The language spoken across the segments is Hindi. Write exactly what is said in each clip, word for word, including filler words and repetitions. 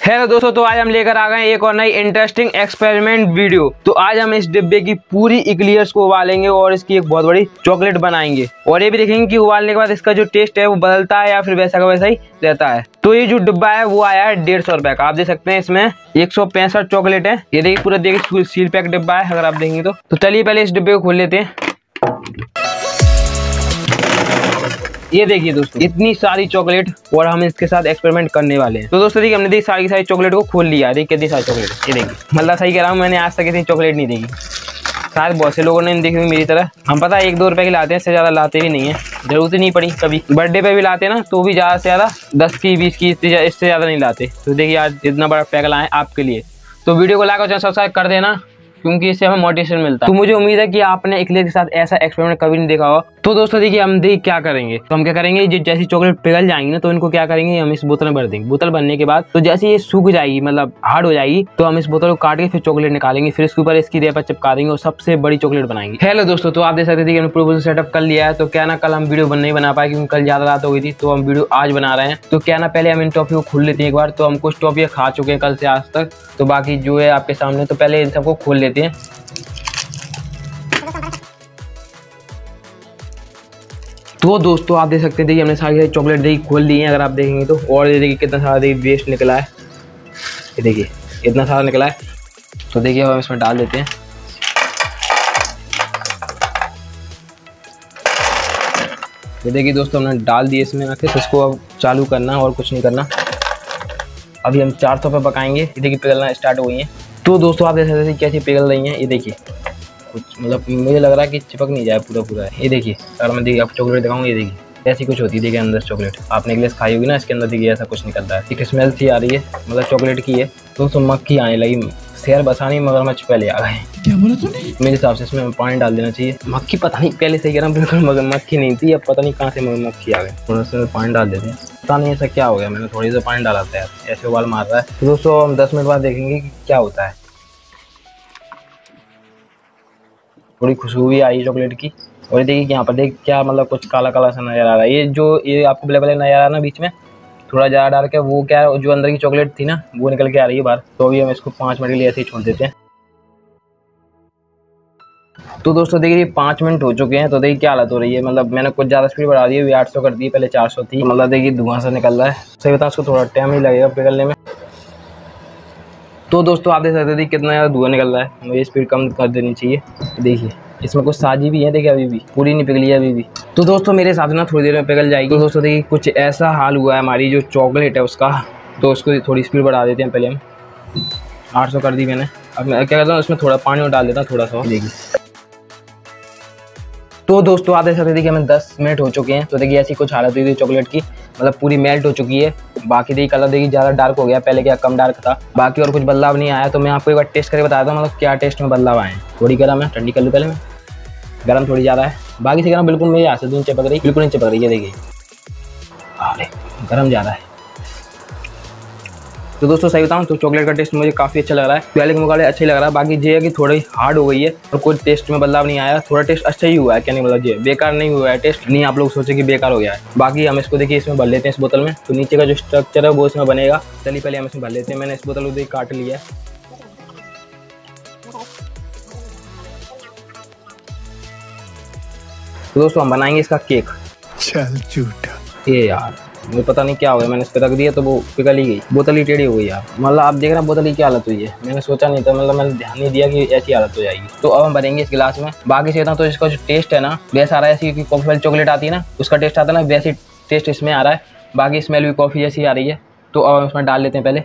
हेलो दोस्तों, तो आज हम लेकर आ गए एक और नई इंटरेस्टिंग एक्सपेरिमेंट वीडियो। तो आज हम इस डिब्बे की पूरी इक्लियर्स को उबालेंगे और इसकी एक बहुत बड़ी चॉकलेट बनाएंगे और ये भी देखेंगे कि उबालने के बाद इसका जो टेस्ट है वो बदलता है या फिर वैसा का वैसा ही रहता है। तो ये जो डिब्बा है वो आया है डेढ़ सौ रुपए का। आप देख सकते हैं इसमें एक सौ पैंसठ चॉकलेट है। ये देखिए पूरा देखिए सील पैक डिब्बा है अगर आप देखेंगे तो। तो चलिए पहले इस डिब्बे को खोल लेते हैं। ये देखिए दोस्तों इतनी सारी चॉकलेट और हम इसके साथ एक्सपेरिमेंट करने वाले हैं। तो दोस्तों देखिए हमने देखी सारी की सारी चॉकलेट को खोल लिया। देखिए कितनी सारी चॉकलेट। ये देखिए मतलब सही कह रहा हूँ, मैंने आज तक इतनी चॉकलेट नहीं देखी। शायद बहुत से लोगों ने देखी हुई मेरी तरह। हम पता है एक दो रुपए की लाते हैं, इससे ज्यादा लाते भी नहीं है। जरूरत ही नहीं पड़ी। कभी बर्थडे पे भी लाते हैं ना तो भी ज्यादा से ज्यादा दस की बीस की इससे ज्यादा नहीं लाते। तो देखिए आज इतना बड़ा पैक लाए आपके लिए। तो वीडियो को लाइक और सब्सक्राइब कर देना क्योंकि इससे हमें मोटिवेशन मिलता है। तो मुझे उम्मीद है कि आपने इक्लियर के साथ ऐसा एक्सपेरिमेंट कभी नहीं देखा होगा। तो दोस्तों देखिए हम देखिए क्या करेंगे। तो हम क्या करेंगे, जो जैसी चॉकलेट पिघल जाएंगी ना तो इनको क्या करेंगे, हम इस बोतल में भर देंगे। बोतल भरने के बाद तो जैसे ये सूख जाएगी मतलब हार्ड हो जाएगी तो हम इस बोतल को काट के फिर चॉकलेट निकालेंगे। फिर इसके ऊपर इसकी रेपर चिपका देंगे और सबसे बड़ी चॉकलेट बनाएंगे। हेलो दोस्तों, तो आप देख सकते थे कि हमने पूरा सेटअप कर लिया है। तो क्या ना कल हम वीडियो नहीं बना पाए क्योंकि कल ज्यादा रात हो गई थी। तो हम वीडियो आज बना रहे हैं। तो क्या ना पहले हम इन टॉफियों को खोल लेते हैं एक बार। तो हम कुछ टॉफियाँ खा चुके हैं कल से आज तक, तो बाकी जो है आपके सामने। तो पहले इन सबको खोल लेते हैं। तो दोस्तों आप देख सकते हैं, देखिए हमने सारी सारी चॉकलेट देखिए खोल ली है अगर आप देखेंगे तो। और ये देखिए कितना सारा देखिए वेस्ट निकला है। ये देखिए इतना सारा निकला है। तो देखिए अब हम इसमें डाल देते हैं। ये देखिए दोस्तों हमने डाल दिए इसमें आके। तो इसको अब चालू करना और कुछ नहीं करना। अभी हम चार सौ पे पकाएंगे। ये देखिए पिघलना स्टार्ट हो गई है। तो दोस्तों आप देख सकते हैं कैसी पिघल रही हैं। ये देखिए कुछ मतलब मुझे लग रहा है कि चिपक नहीं जाए पूरा पूरा। ये देखिए अगर मैं देखिए आप चॉकलेट दिखाऊँ, ये देखिए ऐसी कुछ होती है। देखिए अंदर चॉकलेट आपने एक गिलास खाई होगी ना, इसके अंदर देखिए ऐसा कुछ निकलता है। एक स्मेल सी आ रही है मतलब चॉकलेट की है। तो उसमें मक्खी आने लगी। शेर बसानी मगरमच्छ पहले आ गए। क्या बोला तूने? मेरे हिसाब से इसमें पानी डाल देना चाहिए। मक्खी पता नहीं, पहले सही कह रहा हूँ बिल्कुल मगर मक्खी नहीं थी। अब पता नहीं कहाँ से मगरमच्छी आ गए। थोड़ा सा पानी डाल देते हैं। पता नहीं ऐसा क्या हो गया, मैंने थोड़ी सा पानी डाला था यार, ऐसे उबाल मार रहा है। तो दोस्तों हम दस मिनट बाद देखेंगे कि क्या होता है। थोड़ी खुशबू भी आई चॉकलेट की। और ये देखिए यहाँ पर देख क्या मतलब कुछ काला काला सा नजर आ रहा है। ये जो ये आपको ब्लैक ब्लैक नजर आ रहा है ना बीच में, थोड़ा ज़्यादा डाल के वो क्या है, जो अंदर की चॉकलेट थी ना वो निकल के आ रही है बाहर। तो अभी हम इसको पाँच मिनट के लिए ऐसे ही छोड़ देते हैं। तो दोस्तों देखिए पाँच मिनट हो चुके हैं। तो देखिए क्या हालत हो रही है, मतलब मैंने कुछ ज़्यादा स्पीड बढ़ा दी है। आठ सौ कर दी, पहले चार सौ थी। मतलब देखिए धुआं सा निकल रहा है। सही बताऊँ उसको थोड़ा टाइम ही लगेगा पिघलने में। तो दोस्तों आप देख सकते थे कितना ज़्यादा धुआं निकल रहा है। मुझे स्पीड कम कर देनी चाहिए। देखिए इसमें कुछ साजी भी है। देखिए अभी भी पूरी नहीं पिघली है अभी भी। तो दोस्तों मेरे साथ ना थोड़ी देर में पिघल जाएगी। तो दोस्तों देखिए कुछ ऐसा हाल हुआ है हमारी जो चॉकलेट है उसका। तो उसको थोड़ी स्पीड बढ़ा देते हैं। पहले हम आठ सौ कर दी मैंने। अब मैं क्या करता हूँ उसमें थोड़ा पानी और डाल देता हूँ थोड़ा सा। देखिए तो दोस्तों आप देख सकते देखिए हमें दस मिनट हो चुके हैं। तो देखिए ऐसी कुछ हालत हुई थी चॉकलेट की, मतलब पूरी मेल्ट हो चुकी है। बाकी देखिए कलर देखिए ज़्यादा डार्क हो गया, पहले क्या कम डार्क था। बाकी और कुछ बदलाव नहीं आया। तो मैं आपको एक बार टेस्ट करके बताता हूँ मतलब क्या टेस्ट में बदलाव आए। थोड़ी गर्म है, ठंडी कर लूँ पहले मैं। गर्म थोड़ी ज़्यादा है, बाकी से गर्म बिल्कुल मेरे हाथ से नहीं चिपक रही, बिल्कुल नहीं चिपक रही है। देखिए अरे गर्म ज़्यादा है। तो दोस्तों सही बताऊँ तो चॉकलेट का टेस्ट मुझे काफ़ी अच्छा लग रहा है। पहले के मुकाबले अच्छा ही लग रहा है। बाकी ये है कि थोड़ी हार्ड हो गई है और कोई टेस्ट में बदलाव नहीं आया। थोड़ा टेस्ट अच्छा ही हुआ है, क्या नहीं मतलब ये बेकार नहीं हुआ है टेस्ट। नहीं आप लोग सोचे कि बेकार हो गया है। बाकी हम इसको देखिए इसमें भर लेते हैं इस बोतल में। तो नीचे का जो स्ट्रक्चर है वो इसमें बनेगा। चलिए पहले हम इसमें भर लेते हैं। मैंने इस बोतल को देखिए काट लिया है। तो दोस्तों हम बनाएंगे इसका केक। चल झूठा। ये यार मुझे पता नहीं क्या हो गया, मैंने इस पर रख दिया तो वो पिघल ही गई। बोतल ही टेढ़ी हो गई यार। मतलब आप देख रहे हैं बोतल की क्या हालत हुई है। मैंने सोचा नहीं था, मतलब मैंने ध्यान नहीं दिया कि ऐसी हालत हो जाएगी। तो अब हम भरेंगे इस गिलास में। बाकी से तो इसका जो टेस्ट है ना वैसा आ रहा है ऐसी कि कॉफी वाली चॉकलेट आती है ना उसका टेस्ट आता है ना, वैसी टेस्ट इसमें आ रहा है। बाकी स्मेल भी कॉफ़ी जैसी आ रही है। तो अब हम इसमें डाल लेते हैं पहले।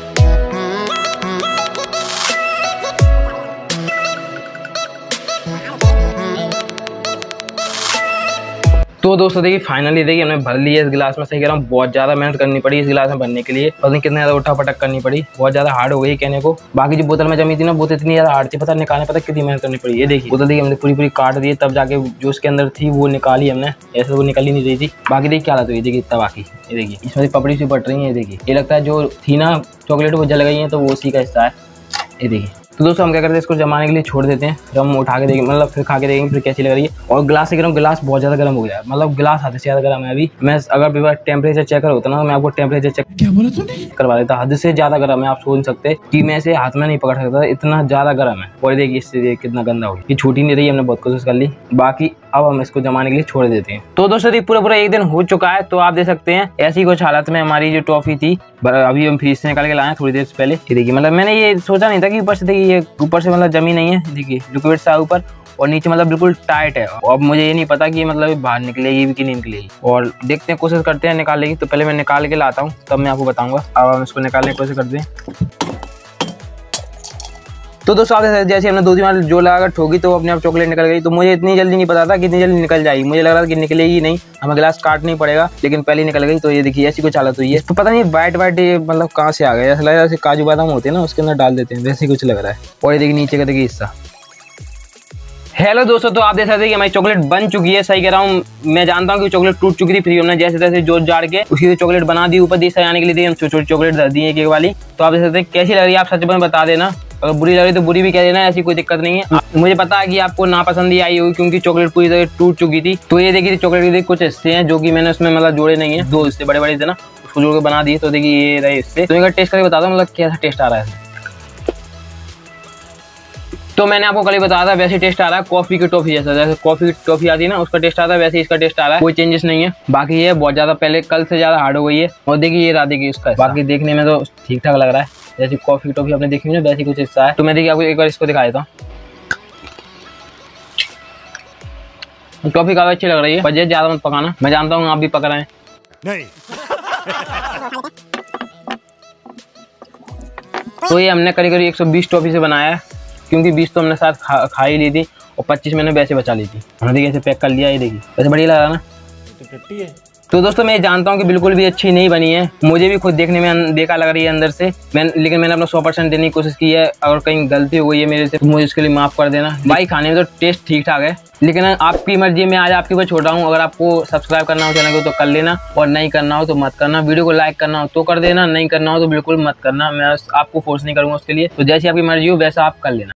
तो दोस्तों देखिए फाइनली देखिए हमने भर लिया इस गिलास में। सही कह रहा हूँ बहुत ज़्यादा मेहनत करनी पड़ी इस गिलास में भरने के लिए। पता नहीं कितने ज़्यादा उठा पटक करनी पड़ी, बहुत ज़्यादा हार्ड हो गई कहने को। बाकी जो बोतल में जमी थी ना वो इतनी ज़्यादा हार्ड थी, पता निकालने पता कितनी मेहनत करनी पड़ी। ये देखिए बोतल देखिए हमने पूरी पूरी काट दी तब जाके जो उसके अंदर थी वो निकाली हमने, ऐसे वो निकल ही नहीं रही थी। बाकी देखिए क्या हालत हुई देखिए इतना। बाकी ये देखिए इसमें पपड़ी सी पट रही है। ये देखिए ये लगता है जो थी ना चॉकलेट वो जल गई है तो वो उसी का हिस्सा है। ये देखिए तो दोस्तों हम क्या करते हैं, इसको जमाने के लिए छोड़ देते हैं। जब हम उठा के देखेंगे, मतलब फिर खा के देखेंगे फिर कैसी लग रही है। और गिलास से गर्म, गिलास बहुत ज़्यादा गर्म हो गया है, मतलब गिलास हद से ज़्यादा गर्म है। अभी मैं अगर टेम्परेचर चेकर होता ना, मैं आपको टेम्परेचर चेक क्या बोला तूने करवा देता। हद से ज़्यादा गर्म है, आप सोच सकते कि मैं इसे हाथ में नहीं पकड़ सकता, इतना ज़्यादा गर्म है। और देखिए इससे कितना गंदा हो गया, ये छूट ही नहीं रही, हमने बहुत कोशिश कर ली। बाकी अब हम इसको जमाने के लिए छोड़ देते हैं। तो दोस्तों ये पूरा पूरा एक दिन हो चुका है, तो आप देख सकते हैं ऐसी कुछ हालत में हमारी जो टॉफी थी। अभी हम फ्रीज से निकाल के लाए थोड़ी देर से पहले। ये देखिए, मतलब मैंने ये सोचा नहीं था कि ऊपर से, देखिए ये ऊपर से मतलब जमी नहीं है, देखिए लिक्विड सा ऊपर और नीचे मतलब बिल्कुल टाइट है। अब मुझे ये नहीं पता कि मतलब बाहर निकलेगी भी कि नहीं निकलेगी, और देखते हैं, कोशिश करते हैं निकालने की। तो पहले मैं निकाल के लाता हूँ, तब मैं आपको बताऊंगा। अब हम इसको निकालने की कोशिश करते हैं। तो दोस्तों आप जैसे हमने दो तीन बार जो लगा ठोकी तो अपने आप चॉकलेट निकल गई। तो मुझे इतनी जल्दी नहीं पता था कितनी जल्दी निकल जाएगी, मुझे लग रहा था कि निकलेगी नहीं, हमें गिलास काटना ही पड़ेगा, लेकिन पहले निकल गई। तो ये देखिए ऐसी कुछ हालत हुई है। तो पता नहीं वाइट वाइट ये मतलब कहाँ से आ गया, ऐसा लग रहा है जैसे काजू बादाम होते हैं ना, उसके अंदर डाल देते हैं, वैसे कुछ लग रहा है। और ये देखिए नीचे का देखिए हिस्सा। हेलो दोस्तों, तो आप देख सकते हैं कि हमारी चॉकलेट बन चुकी है। सही कह रहा हूँ, मैं जानता हूँ कि चॉकलेट टूट चुकी थी, फिर हमने जैसे तैसे जोड़ जाड़ के उसकी चॉकलेट बना दी। ऊपर दी सजाने के लिए हम छोटी छोटी चॉकलेट धर दी है केक वाली। तो आप देख सकते हैं कैसी लग रही है, आप सच में बता देना। अगर बुरी लग रही तो बुरी भी कह देना, ऐसी कोई दिक्कत नहीं है। मुझे पता है कि आपको नापसंद ही आई होगी, क्योंकि चॉकलेट पूरी तरह टूट चुकी थी। तो ये देखिए चॉकलेट के कुछ हिस्से हैं जो कि मैंने उसमें मतलब जोड़े नहीं है, दो हिस्से बड़े बड़े थे ना, उसको जोड़ के बना दिए। तो देखिए ये रहे हिस्से। तो इनका टेस्ट करके बता दो मतलब कैसा टेस्ट आ रहा है। तो मैंने आपको कल ही बताया था, वैसे टेस्ट आ रहा है कॉफी की टॉफी जैसा, जैसे कॉफी की टॉफी आती है ना उसका टेस्ट आता है, वैसे इसका टेस्ट आ रहा है, कोई चेंजेस नहीं है। बाकी ये बहुत ज्यादा पहले कल से ज्यादा हार्ड हो गई है। और देखिए ये राधे की उसका, बाकी देखने में तो ठीक ठाक लग रहा है, जैसे कॉफी की टॉफी आपने देखी ना वैसी कुछ हिस्सा है। तो मैं देखिए आपको एक बार इसको दिखा देता हूँ। टॉफी काफी अच्छी लग रही है, पर ज्यादा मत पकाना, मैं जानता हूँ आप भी पक रहे हैं। नहीं। तो ये हमने करीब करीब एक सौ बीस टॉफी से बनाया है, क्योंकि बीस तो हमने साथ खा, खा ही ली थी और पच्चीस मैंने वैसे बचा ली थी। हमने देखिए ऐसे पैक कर लिया, ये देखिए वैसे बढ़िया लगा ना। तो टट्टी है। तो दोस्तों मैं जानता हूँ कि बिल्कुल भी अच्छी नहीं बनी है, मुझे भी खुद देखने में बेकार लग रही है अंदर से, मैं लेकिन मैंने अपना सौ परसेंट देने की कोशिश की है। अगर कहीं गलती हो गई है मेरे से तो मुझे उसके लिए माफ़ कर देना। भाई खाने में तो टेस्ट ठीक ठाक है, लेकिन आपकी मर्जी, मैं आज आपके ऊपर छोड़ रहा हूँ। अगर आपको सब्सक्राइब करना हो चैनल को तो कर लेना, और नहीं करना हो तो मत करना। वीडियो को लाइक करना हो तो कर देना, नहीं करना हो तो बिल्कुल मत करना। मैं आपको फोर्स नहीं करूँगा उसके लिए, तो जैसी आपकी मर्जी हो वैसा आप कर लेना।